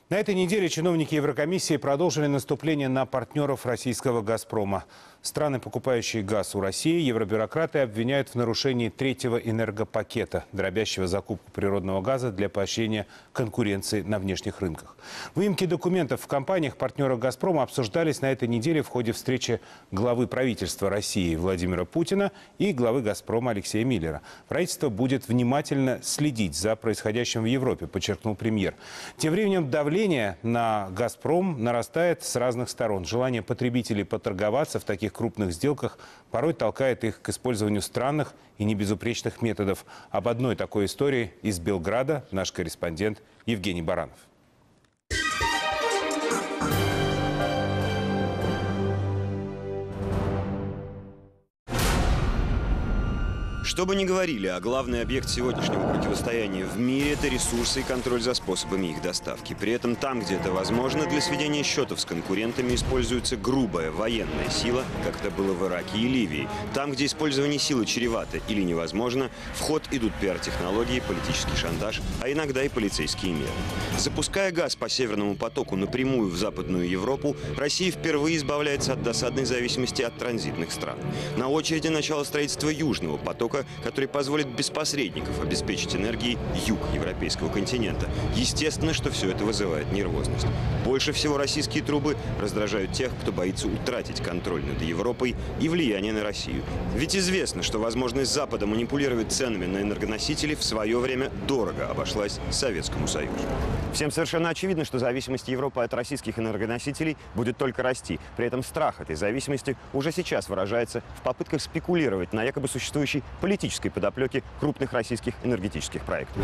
На этой неделе чиновники Еврокомиссии продолжили наступление на партнеров российского «Газпрома». Страны, покупающие газ у России, евробюрократы обвиняют в нарушении третьего энергопакета, дробящего закупку природного газа для поощрения конкуренции на внешних рынках. Выемки документов в компаниях партнеров «Газпрома» обсуждались на этой неделе в ходе встречи главы правительства России Владимира Путина и главы «Газпрома» Алексея Миллера. Правительство будет внимательно следить за происходящим в Европе, подчеркнул премьер. Тем временем давление на «Газпром» нарастает с разных сторон. Желание потребителей поторговаться в таких крупных сделках порой толкает их к использованию странных и небезупречных методов. Об одной такой истории из Белграда наш корреспондент Евгений Баранов. Что бы ни говорили, а главный объект сегодняшнего противостояния в мире – это ресурсы и контроль за способами их доставки. При этом там, где это возможно, для сведения счетов с конкурентами используется грубая военная сила, как это было в Ираке и Ливии. Там, где использование силы чревато или невозможно, в ход идут пиар-технологии, политический шантаж, а иногда и полицейские меры. Запуская газ по Северному потоку напрямую в Западную Европу, Россия впервые избавляется от досадной зависимости от транзитных стран. На очереди начало строительства Южного потока, который позволит без посредников обеспечить энергией юг европейского континента. Естественно, что все это вызывает нервозность. Больше всего российские трубы раздражают тех, кто боится утратить контроль над Европой и влияние на Россию. Ведь известно, что возможность Запада манипулировать ценами на энергоносители в свое время дорого обошлась Советскому Союзу. Всем совершенно очевидно, что зависимость Европы от российских энергоносителей будет только расти. При этом страх этой зависимости уже сейчас выражается в попытках спекулировать на якобы существующей политической подоплеки крупных российских энергетических проектов.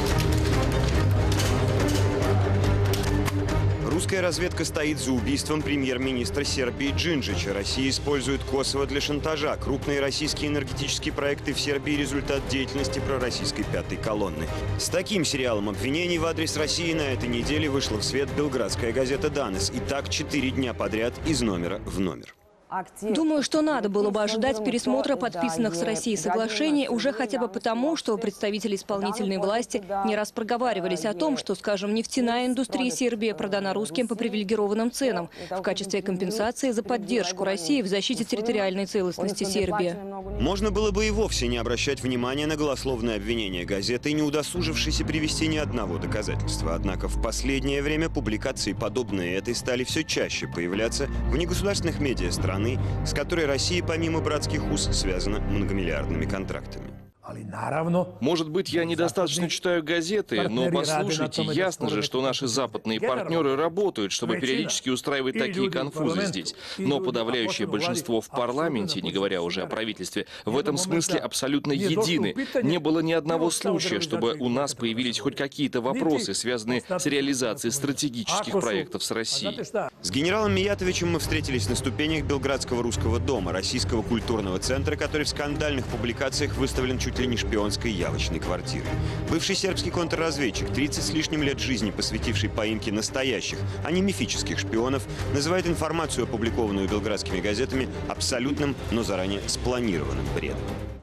Русская разведка стоит за убийством премьер-министра Сербии Джинджича. Россия использует Косово для шантажа. Крупные российские энергетические проекты в Сербии – результат деятельности пророссийской пятой колонны. С таким сериалом обвинений в адрес России на этой неделе вышла в свет белградская газета «Данес». И так 4 дня подряд из номера в номер. Думаю, что надо было бы ожидать пересмотра подписанных с Россией соглашений уже хотя бы потому, что представители исполнительной власти не раз проговаривались о том, что, скажем, нефтяная индустрия Сербии продана русским по привилегированным ценам в качестве компенсации за поддержку России в защите территориальной целостности Сербии. Можно было бы и вовсе не обращать внимания на голословные обвинения газеты, не удосужившейся привести ни одного доказательства. Однако в последнее время публикации, подобные этой, стали все чаще появляться в негосударственных медиа страны, с которой Россия, помимо братских уз, связана многомиллиардными контрактами. Может быть, я недостаточно читаю газеты, но послушайте, ясно же, что наши западные партнеры работают, чтобы периодически устраивать такие конфузы здесь. Но подавляющее большинство в парламенте, не говоря уже о правительстве, в этом смысле абсолютно едины. Не было ни одного случая, чтобы у нас появились хоть какие-то вопросы, связанные с реализацией стратегических проектов с Россией. С генералом Миятовичем мы встретились на ступенях Белградского русского дома, российского культурного центра, который в скандальных публикациях выставлен чуть ли не шпионской явочной квартирой. Бывший сербский контрразведчик, 30 с лишним лет жизни, посвятивший поимке настоящих, а не мифических шпионов, называет информацию, опубликованную белградскими газетами, абсолютным, но заранее спланированным бредом.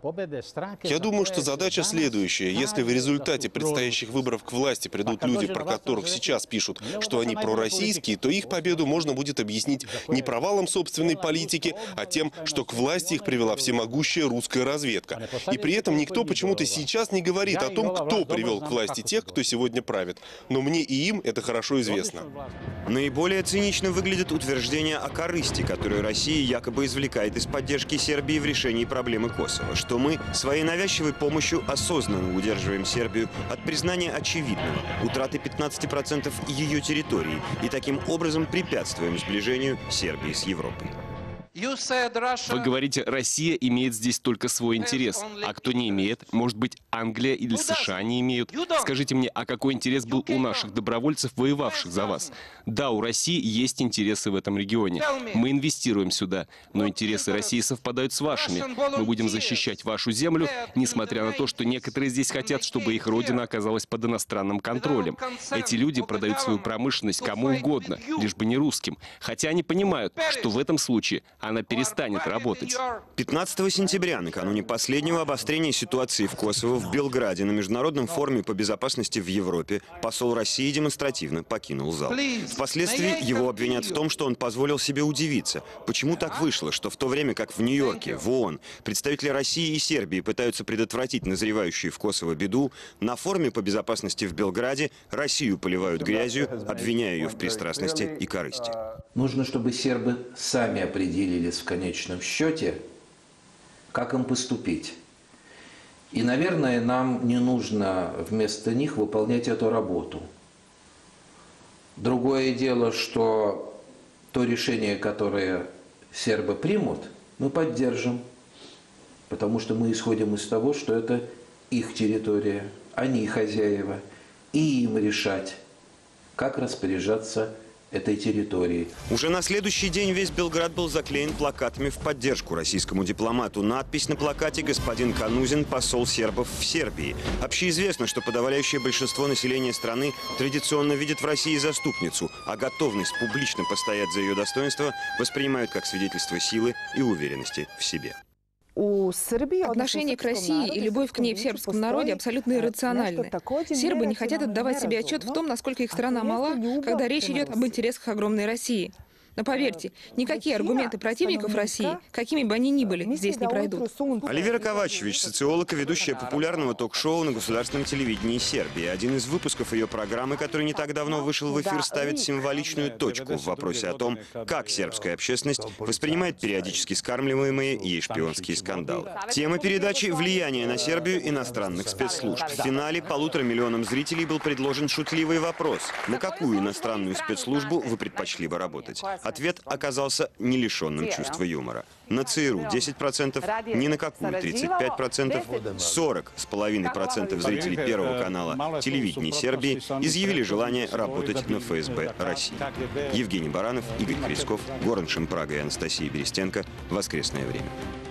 Я думаю, что задача следующая. Если в результате предстоящих выборов к власти придут люди, про которых сейчас пишут, что они пророссийские, то их победу можно будет объяснить не провалом собственной политики, а тем, что к власти их привела всемогущая русская разведка. И при этом никто почему-то сейчас не говорит о том, кто привел к власти тех, кто сегодня правит. Но мне и им это хорошо известно. Наиболее цинично выглядит утверждение о корысти, которую Россия якобы извлекает из поддержки Сербии в решении проблемы Косово. Что мы своей навязчивой помощью осознанно удерживаем Сербию от признания очевидного – утраты 15% ее территории, и таким образом препятствуем сближению Сербии с Европой. Вы говорите, Россия имеет здесь только свой интерес. А кто не имеет? Может быть, Англия или США не имеют? Скажите мне, а какой интерес был у наших добровольцев, воевавших за вас? Да, у России есть интересы в этом регионе. Мы инвестируем сюда. Но интересы России совпадают с вашими. Мы будем защищать вашу землю, несмотря на то, что некоторые здесь хотят, чтобы их родина оказалась под иностранным контролем. Эти люди продают свою промышленность кому угодно, лишь бы не русским. Хотя они понимают, что в этом случае она перестанет работать. 15 сентября, накануне последнего обострения ситуации в Косово, в Белграде на Международном форуме по безопасности в Европе посол России демонстративно покинул зал. Впоследствии его обвинят в том, что он позволил себе удивиться. Почему так вышло, что в то время как в Нью-Йорке, в ООН, представители России и Сербии пытаются предотвратить назревающую в Косово беду, на форуме по безопасности в Белграде Россию поливают грязью, обвиняя ее в пристрастности и корысти. Нужно, чтобы сербы сами определились в конечном счете, как им поступить. И, наверное, нам не нужно вместо них выполнять эту работу. Другое дело, что то решение, которое сербы примут, мы поддержим, потому что мы исходим из того, что это их территория, они хозяева, и им решать, как распоряжаться этой территории. Уже на следующий день весь Белград был заклеен плакатами в поддержку российскому дипломату. Надпись на плакате «Господин Канузин, посол сербов в Сербии». Общеизвестно, что подавляющее большинство населения страны традиционно видит в России заступницу, а готовность публично постоять за ее достоинство воспринимают как свидетельство силы и уверенности в себе. Отношение к России и любовь к ней в сербском народе абсолютно иррациональны. Сербы не хотят отдавать себе отчет в том, насколько их страна мала, когда речь идет об интересах огромной России. Но поверьте, никакие аргументы противников России, какими бы они ни были, здесь не пройдут. Оливера Ковачевич, социолог и ведущая популярного ток-шоу на государственном телевидении Сербии. Один из выпусков ее программы, который не так давно вышел в эфир, ставит символичную точку в вопросе о том, как сербская общественность воспринимает периодически скармливаемые ей шпионские скандалы. Тема передачи «Влияние на Сербию иностранных спецслужб». В финале 1,5 миллионам зрителей был предложен шутливый вопрос: на какую иностранную спецслужбу вы предпочли бы работать? Ответ оказался не лишенным чувства юмора. На ЦРУ 10%, ни на какую 35%, 40,5% зрителей Первого канала телевидения Сербии изъявили желание работать на ФСБ России. Евгений Баранов, Игорь Крицков, Горан Шимпрага и Анастасия Берестенко. Воскресное время.